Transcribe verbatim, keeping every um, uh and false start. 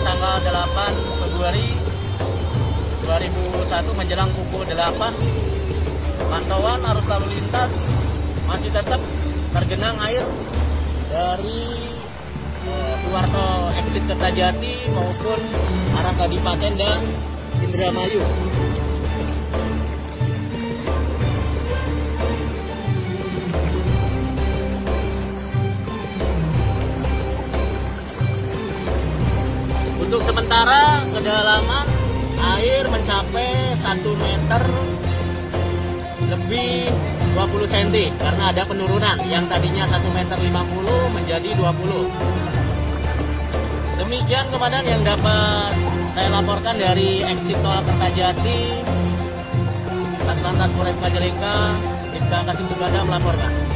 tanggal delapan Februari dua ribu satu menjelang pukul delapan. Pantauan arus lalu lintas masih tetap tergenang air dari uh, keluar tol exit Kertajati maupun arah Kadipaten dan Indramayu. Untuk sementara kedalaman air mencapai satu meter lebih dua puluh sentimeter karena ada penurunan yang tadinya satu meter lima puluh menjadi dua puluh. Demikian komandan yang dapat saya laporkan dari exit tol Kertajati. Satlantas Polres Majalengka, Ibda Kasim Suganda melaporkan.